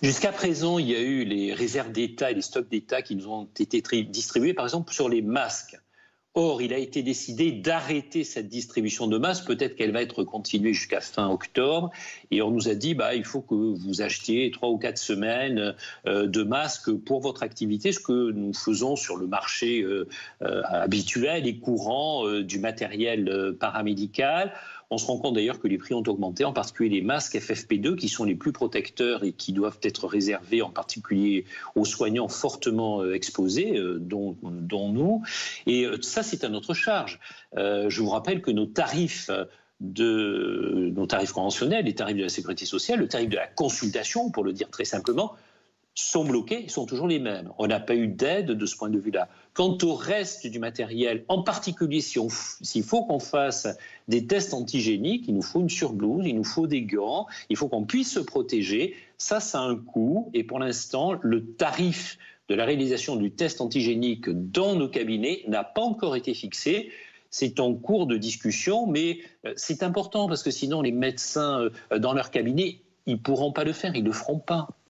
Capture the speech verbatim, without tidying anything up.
Jusqu'à présent, il y a eu les réserves d'État et les stocks d'État qui nous ont été distribués, par exemple, sur les masques. Or, il a été décidé d'arrêter cette distribution de masques. Peut-être qu'elle va être continuée jusqu'à fin octobre. Et on nous a dit, bah, il faut que vous achetiez trois ou quatre semaines euh, de masques pour votre activité, ce que nous faisons sur le marché euh, euh, habituel et courant euh, du matériel euh, paramédical. On se rend compte d'ailleurs que les prix ont augmenté, en particulier les masques F F P deux qui sont les plus protecteurs et qui doivent être réservés en particulier aux soignants fortement exposés, dont, dont nous. Et ça, c'est à notre charge. Euh, je vous rappelle que nos tarifs de nos tarifs conventionnels, les tarifs de la sécurité sociale, le tarif de la consultation, pour le dire très simplement, sont bloqués, ils sont toujours les mêmes. On n'a pas eu d'aide de ce point de vue-là. Quant au reste du matériel, en particulier s'il si faut qu'on fasse des tests antigéniques, il nous faut une surblouse, il nous faut des gants, il faut qu'on puisse se protéger. Ça, ça a un coût. Et pour l'instant, le tarif de la réalisation du test antigénique dans nos cabinets n'a pas encore été fixé. C'est en cours de discussion, mais c'est important parce que sinon les médecins dans leur cabinet, ils ne pourront pas le faire, ils ne le feront pas.